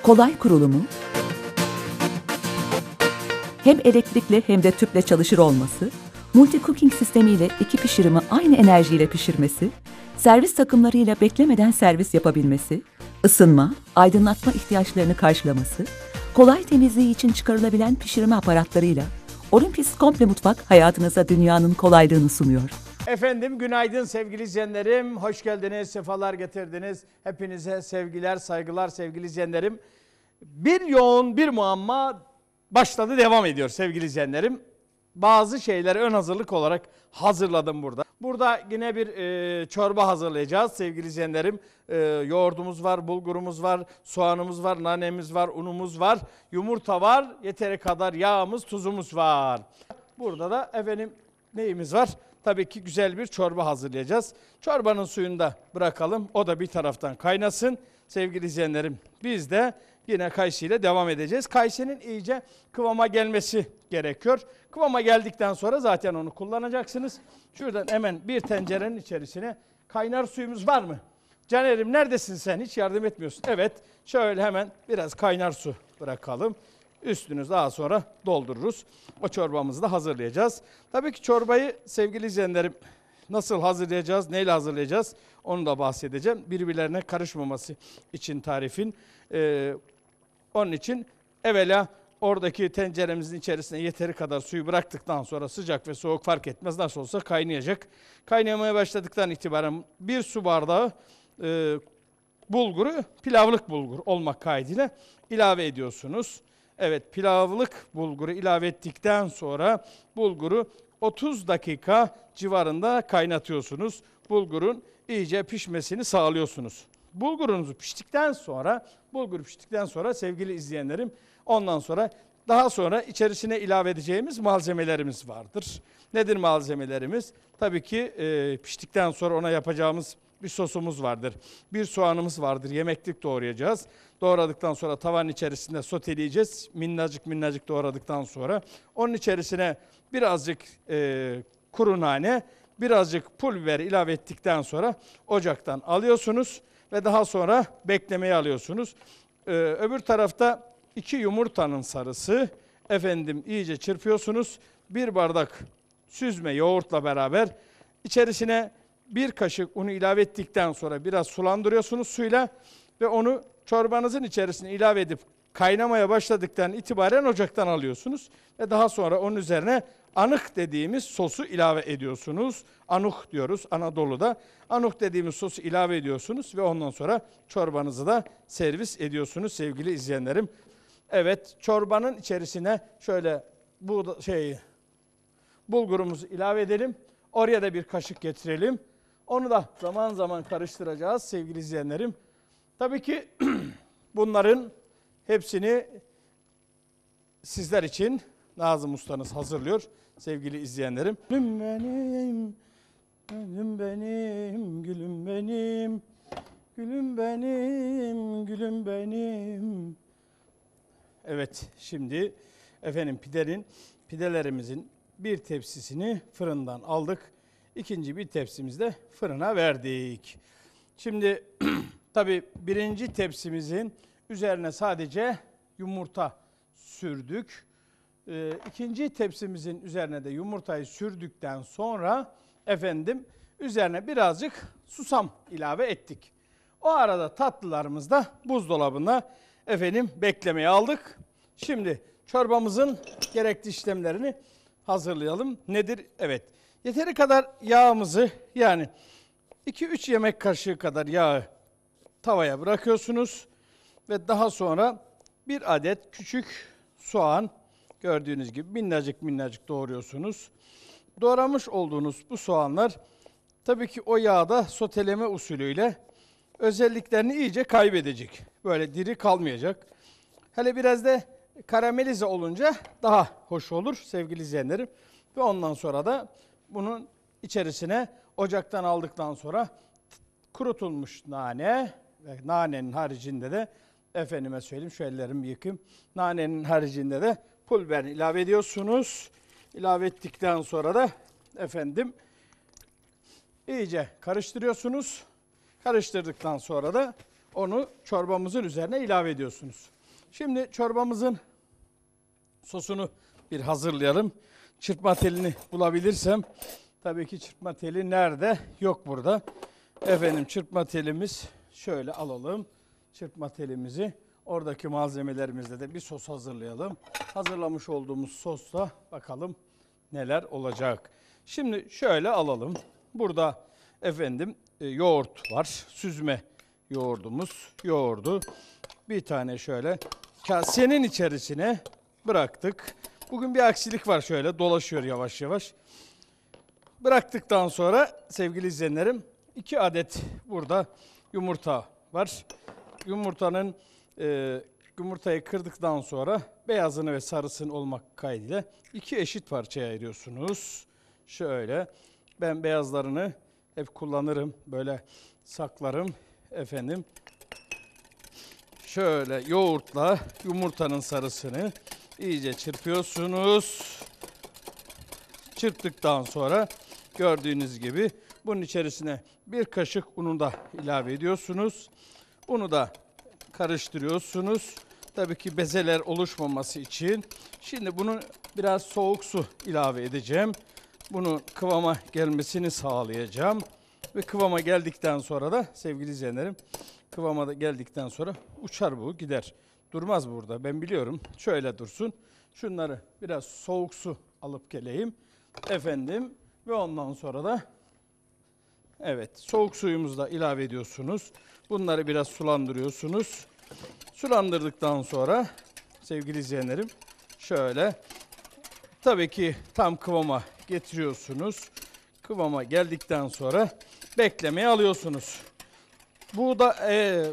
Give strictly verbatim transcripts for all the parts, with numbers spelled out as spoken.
kolay kurulumu, hem elektrikli hem de tüple çalışır olması, multi cooking sistemiyle iki pişirimi aynı enerjiyle pişirmesi, servis takımlarıyla beklemeden servis yapabilmesi, ısınma, aydınlatma ihtiyaçlarını karşılaması, kolay temizliği için çıkarılabilen pişirme aparatlarıyla Olympus Komple Mutfak hayatınıza dünyanın kolaylığını sunuyor. Efendim günaydın sevgili izleyenlerim. Hoş geldiniz, sefalar getirdiniz. Hepinize sevgiler, saygılar sevgili izleyenlerim. Bir yoğun bir muamma başladı, devam ediyor sevgili izleyenlerim. Bazı şeyleri ön hazırlık olarak hazırladım burada. Burada yine bir e, çorba hazırlayacağız sevgili izleyenlerim. E, yoğurdumuz var, bulgurumuz var, soğanımız var, nanemiz var, unumuz var, yumurta var, yeteri kadar yağımız, tuzumuz var. Burada da efendim neyimiz var? Tabii ki güzel bir çorba hazırlayacağız. Çorbanın suyunu da bırakalım. O da bir taraftan kaynasın. Sevgili izleyenlerim, biz de yine kayısı ile devam edeceğiz. Kayısının iyice kıvama gelmesi gerekiyor. Kıvama geldikten sonra zaten onu kullanacaksınız. Şuradan hemen bir tencerenin içerisine kaynar suyumuz var mı? Caner'im neredesin sen? Hiç yardım etmiyorsun. Evet, şöyle hemen biraz kaynar su bırakalım. Üstünü daha sonra doldururuz. O çorbamızı da hazırlayacağız. Tabii ki çorbayı sevgili izleyenlerim nasıl hazırlayacağız, neyle hazırlayacağız onu da bahsedeceğim. Birbirlerine karışmaması için tarifin. Ee, onun için evvela oradaki tenceremizin içerisine yeteri kadar suyu bıraktıktan sonra sıcak ve soğuk fark etmez. Nasıl olsa kaynayacak. Kaynamaya başladıktan itibaren bir su bardağı e, bulguru pilavlık bulgur olmak kaydıyla ilave ediyorsunuz. Evet, pilavlık bulguru ilave ettikten sonra bulguru otuz dakika civarında kaynatıyorsunuz. Bulgurun iyice pişmesini sağlıyorsunuz. Bulgurunuzu piştikten sonra, bulgur piştikten sonra sevgili izleyenlerim, ondan sonra daha sonra içerisine ilave edeceğimiz malzemelerimiz vardır. Nedir malzemelerimiz? Tabii ki e, piştikten sonra ona yapacağımız bir sosumuz vardır. Bir soğanımız vardır. Yemeklik doğrayacağız. Doğradıktan sonra tavanın içerisinde soteleyeceğiz. Minnacık minnacık doğradıktan sonra. Onun içerisine birazcık e, kuru nane, birazcık pul biber ilave ettikten sonra ocaktan alıyorsunuz. Ve daha sonra beklemeye alıyorsunuz. Ee, öbür tarafta iki yumurtanın sarısı. Efendim iyice çırpıyorsunuz. Bir bardak süzme yoğurtla beraber içerisine bir kaşık unu ilave ettikten sonra biraz sulandırıyorsunuz suyla ve onu çorbanızın içerisine ilave edip kaynamaya başladıktan itibaren ocaktan alıyorsunuz ve daha sonra onun üzerine anık dediğimiz sosu ilave ediyorsunuz. Anuk diyoruz Anadolu'da. Anuk dediğimiz sosu ilave ediyorsunuz ve ondan sonra çorbanızı da servis ediyorsunuz sevgili izleyenlerim. Evet, çorbanın içerisine şöyle bu şey bulgurumuzu ilave edelim. Oraya da bir kaşık getirelim. Onu da zaman zaman karıştıracağız sevgili izleyenlerim. Tabii ki bunların hepsini sizler için Nazım Ustanız hazırlıyor sevgili izleyenlerim. Gülüm benim, gülüm benim, gülüm benim, gülüm benim, gülüm benim. Evet, şimdi efendim pidenin, pidelerimizin bir tepsisini fırından aldık. İkinci bir tepsimizi de fırına verdik. Şimdi tabii birinci tepsimizin üzerine sadece yumurta sürdük. Ee, ikinci tepsimizin üzerine de yumurtayı sürdükten sonra efendim üzerine birazcık susam ilave ettik. O arada tatlılarımızı da buzdolabına efendim beklemeye aldık. Şimdi çorbamızın gerekli işlemlerini hazırlayalım. Nedir? Evet. Yeteri kadar yağımızı yani iki üç yemek kaşığı kadar yağı tavaya bırakıyorsunuz ve daha sonra bir adet küçük soğan gördüğünüz gibi minnacık minnacık doğruyorsunuz. Doğramış olduğunuz bu soğanlar tabii ki o yağda soteleme usulüyle özelliklerini iyice kaybedecek. Böyle diri kalmayacak. Hele biraz da karamelize olunca daha hoş olur sevgili izleyenlerim. Ve ondan sonra da bunun içerisine ocaktan aldıktan sonra kurutulmuş nane ve nanenin haricinde de efendime söyleyeyim şu ellerimi yıkayım. Nanenin haricinde de pul biberini ilave ediyorsunuz. İlave ettikten sonra da efendim iyice karıştırıyorsunuz. Karıştırdıktan sonra da onu çorbamızın üzerine ilave ediyorsunuz. Şimdi çorbamızın sosunu bir hazırlayalım. Çırpma telini bulabilirsem, tabii ki çırpma teli nerede? Yok burada. Efendim çırpma telimiz şöyle alalım. Çırpma telimizi oradaki malzemelerimizle de bir sos hazırlayalım. Hazırlamış olduğumuz sosla bakalım neler olacak. Şimdi şöyle alalım. Burada efendim e, yoğurt var. Süzme yoğurdumuz. Yoğurdu bir tane şöyle kasenin içerisine bıraktık. Bugün bir aksilik var, şöyle dolaşıyor yavaş yavaş. Bıraktıktan sonra sevgili izleyenlerim iki adet burada yumurta var. Yumurtanın e, yumurtayı kırdıktan sonra beyazını ve sarısını olmak kaydıyla iki eşit parçaya ayırıyorsunuz. Şöyle ben beyazlarını hep kullanırım, böyle saklarım efendim. Şöyle yoğurtla yumurtanın sarısını iyice çırpıyorsunuz. Çırptıktan sonra gördüğünüz gibi bunun içerisine bir kaşık unu da ilave ediyorsunuz. Unu da karıştırıyorsunuz. Tabii ki bezeler oluşmaması için. Şimdi bunun biraz soğuk su ilave edeceğim. Bunun kıvama gelmesini sağlayacağım. Ve kıvama geldikten sonra da sevgili izleyenlerim, kıvama da geldikten sonra uçar bu, gider. Durmaz burada, ben biliyorum. Şöyle dursun. Şunları biraz soğuk su alıp geleyim. Efendim ve ondan sonra da evet soğuk suyumuzu da ilave ediyorsunuz. Bunları biraz sulandırıyorsunuz. Sulandırdıktan sonra sevgili izleyenlerim şöyle tabii ki tam kıvama getiriyorsunuz. Kıvama geldikten sonra beklemeye alıyorsunuz. Bu da e,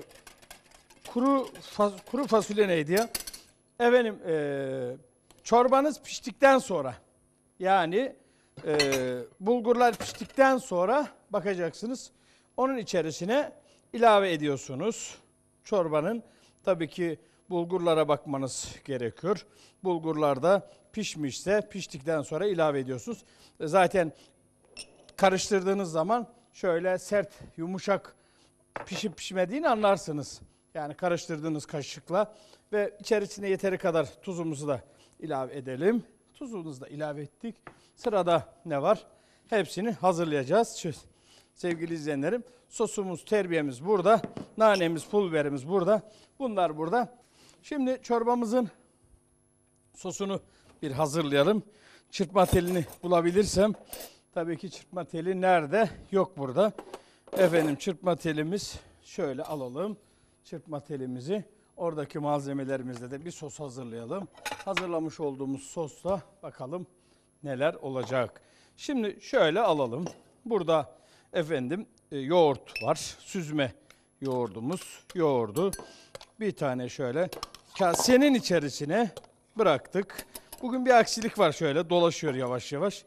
kuru fas, kuru fasulye neydi ya? Efendim e, çorbanız piştikten sonra, yani e, bulgurlar piştikten sonra bakacaksınız. Onun içerisine ilave ediyorsunuz. Çorbanın tabii ki bulgurlara bakmanız gerekiyor. Bulgurlar da pişmişse piştikten sonra ilave ediyorsunuz. Zaten karıştırdığınız zaman şöyle sert, yumuşak pişip pişmediğini anlarsınız. Yani karıştırdığınız kaşıkla ve içerisine yeteri kadar tuzumuzu da ilave edelim. Tuzumuzu da ilave ettik. Sırada ne var? Hepsini hazırlayacağız. Sevgili izleyenlerim, sosumuz, terbiyemiz burada. Nanemiz, pul biberimiz burada. Bunlar burada. Şimdi çorbamızın sosunu bir hazırlayalım. Çırpma telini bulabilirsem, tabii ki çırpma teli nerede? Yok burada. Efendim çırpma telimiz şöyle alalım. Çırpma telimizi oradaki malzemelerimizle de bir sos hazırlayalım. Hazırlamış olduğumuz sosla bakalım neler olacak. Şimdi şöyle alalım. Burada efendim e, yoğurt var. Süzme yoğurdumuz. Yoğurdu bir tane şöyle kasenin içerisine bıraktık. Bugün bir aksilik var, şöyle dolaşıyor yavaş yavaş.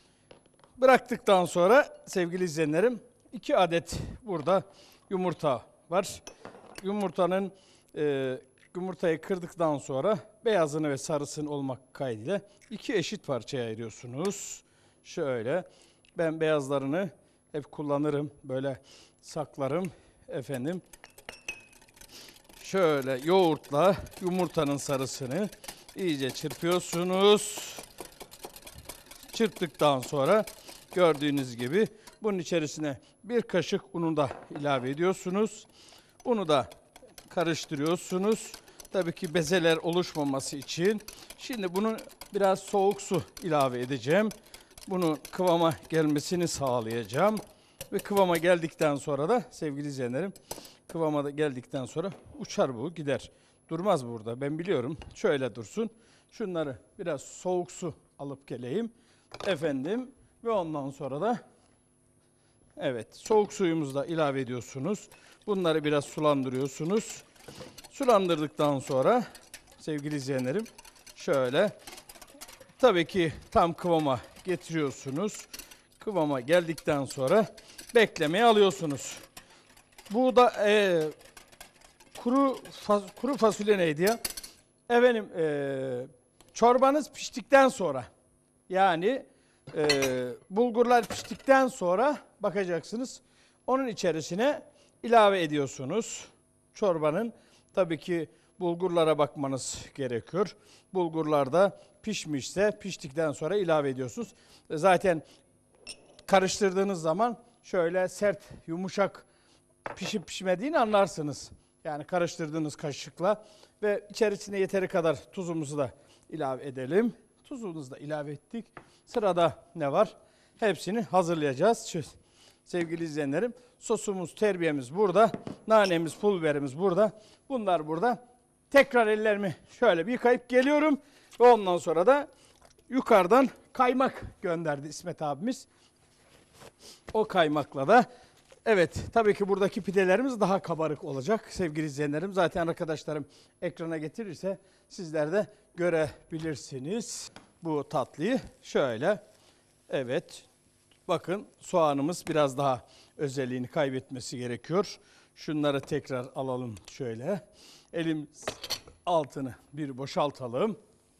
Bıraktıktan sonra sevgili izleyenlerim iki adet burada yumurta var. Yumurtanın e, yumurtayı kırdıktan sonra beyazını ve sarısını olmak kaydıyla iki eşit parçaya ayırıyorsunuz. Şöyle ben beyazlarını hep kullanırım, böyle saklarım efendim. Şöyle yoğurtla yumurtanın sarısını iyice çırpıyorsunuz. Çırptıktan sonra gördüğünüz gibi bunun içerisine bir kaşık unu da ilave ediyorsunuz. Unu da karıştırıyorsunuz. Tabii ki bezeler oluşmaması için. Şimdi bunun biraz soğuk su ilave edeceğim. Bunun kıvama gelmesini sağlayacağım. Ve kıvama geldikten sonra da sevgili izleyenlerim, kıvama da geldikten sonra uçar bu, gider. Durmaz burada, ben biliyorum. Şöyle dursun. Şunları biraz soğuk su alıp geleyim. Efendim ve ondan sonra da evet soğuk suyumuzu da ilave ediyorsunuz. Bunları biraz sulandırıyorsunuz. Sulandırdıktan sonra sevgili izleyenlerim şöyle tabii ki tam kıvama getiriyorsunuz. Kıvama geldikten sonra beklemeye alıyorsunuz. Bu da e, kuru fas, kuru fasulye neydi ya? Efendim e, çorbanız piştikten sonra, yani e, bulgurlar piştikten sonra bakacaksınız. Onun içerisine ilave ediyorsunuz. çorbanın tabii ki bulgurlara bakmanız gerekiyor. Bulgurlar da pişmişse piştikten sonra ilave ediyorsunuz. Zaten karıştırdığınız zaman şöyle sert, yumuşak pişip pişmediğini anlarsınız. Yani karıştırdığınız kaşıkla ve içerisine yeteri kadar tuzumuzu da ilave edelim. Tuzumuzu da ilave ettik. Sırada ne var? Hepsini hazırlayacağız. Şu, sevgili izleyenlerim, sosumuz, terbiyemiz burada. Nanemiz, pul biberimiz burada. Bunlar burada. Tekrar ellerimi şöyle bir yıkayıp geliyorum. Ve ondan sonra da yukarıdan kaymak gönderdi İsmet abimiz. O kaymakla da evet, tabii ki buradaki pidelerimiz daha kabarık olacak sevgili izleyenlerim. Zaten arkadaşlarım ekrana getirirse sizler de görebilirsiniz bu tatlıyı. Şöyle, evet, bakın soğanımız biraz daha özelliğini kaybetmesi gerekiyor. Şunları tekrar alalım şöyle. Elim altını bir boşaltalım.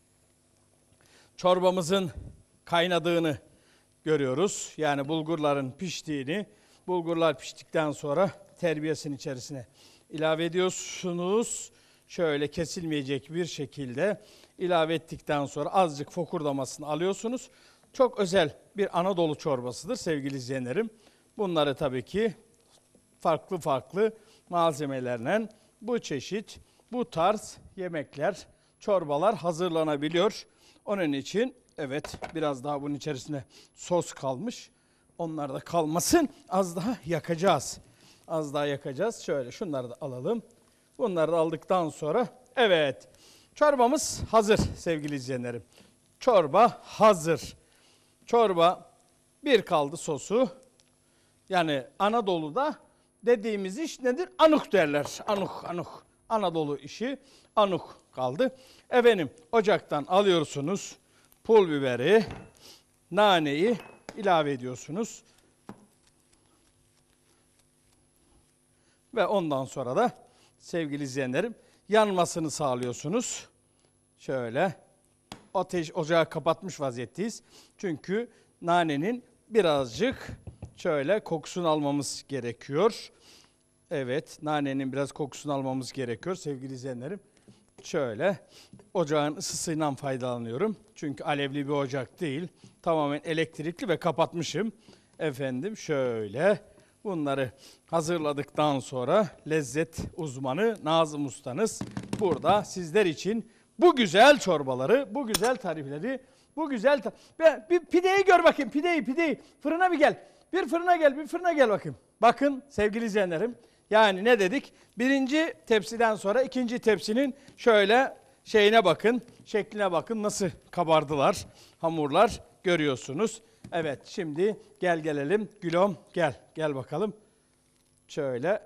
Çorbamızın kaynadığını görüyoruz. Yani bulgurların piştiğini. Bulgurlar piştikten sonra terbiyesinin içerisine ilave ediyorsunuz. Şöyle kesilmeyecek bir şekilde ilave ettikten sonra azıcık fokurdamasını alıyorsunuz. Çok özel bir Anadolu çorbasıdır sevgili izleyenlerim. Bunları tabii ki farklı farklı malzemelerle bu çeşit, bu tarz yemekler, çorbalar hazırlanabiliyor. Onun için evet, biraz daha bunun içerisine sos kalmış. Onlar da kalmasın. Az daha yakacağız. Az daha yakacağız. Şöyle şunları da alalım. Bunları da aldıktan sonra evet, çorbamız hazır sevgili izleyenlerim. Çorba hazır. Çorba bir kaldı sosu. Yani Anadolu'da dediğimiz iş nedir? Anuk derler. Anuk, anuk. Anadolu işi anuk kaldı. Efendim, ocaktan alıyorsunuz pul biberi, naneyi ilave ediyorsunuz. Ve ondan sonra da sevgili izleyenlerim yanmasını sağlıyorsunuz. Şöyle ateş, ocağı kapatmış vaziyetteyiz. Çünkü nanenin birazcık şöyle kokusunu almamız gerekiyor. Evet, nanenin biraz kokusunu almamız gerekiyor sevgili izleyenlerim. Şöyle ocağın ısısıyla faydalanıyorum. Çünkü alevli bir ocak değil. Tamamen elektrikli ve kapatmışım. Efendim şöyle bunları hazırladıktan sonra lezzet uzmanı Nazım Ustanız burada sizler için bu güzel çorbaları, bu güzel tarifleri, bu güzel ta bir pideyi gör bakayım, pideyi, pideyi. Fırına bir gel. Bir fırına gel, bir fırına gel bakayım. Bakın sevgili izleyenlerim. Yani ne dedik? Birinci tepsiden sonra ikinci tepsinin şöyle şeyine bakın, şekline bakın, nasıl kabardılar hamurlar görüyorsunuz. Evet, şimdi gel gelelim Gülüm, gel gel bakalım. Şöyle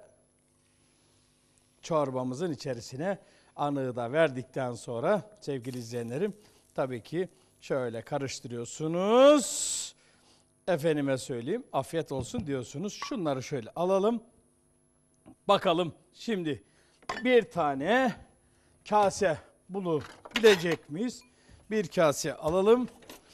çorbamızın içerisine anığı da verdikten sonra sevgili izleyenlerim tabii ki şöyle karıştırıyorsunuz. Efendime söyleyeyim, afiyet olsun diyorsunuz. Şunları şöyle alalım. Bakalım şimdi bir tane kase bulabilecek miyiz? Bir kase alalım.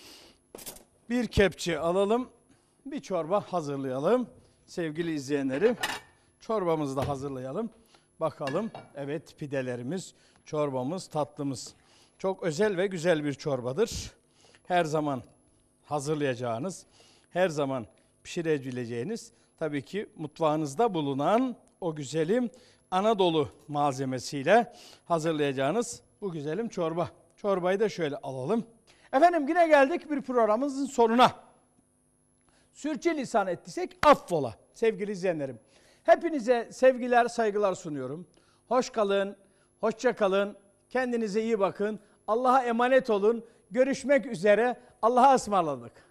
Bir kepçe alalım. Bir çorba hazırlayalım. Sevgili izleyenlerim, çorbamızı da hazırlayalım. Bakalım, evet, pidelerimiz, çorbamız, tatlımız. Çok özel ve güzel bir çorbadır. Her zaman hazırlayacağınız, her zaman pişirebileceğiniz, tabii ki mutfağınızda bulunan o güzelim Anadolu malzemesiyle hazırlayacağınız bu güzelim çorba. Çorbayı da şöyle alalım. Efendim, yine geldik bir programımızın sonuna. Sürçülisan ettiysek affola sevgili izleyenlerim. Hepinize sevgiler, saygılar sunuyorum. Hoş kalın, hoşça kalın, kendinize iyi bakın. Allah'a emanet olun. Görüşmek üzere. Allah'a ısmarladık.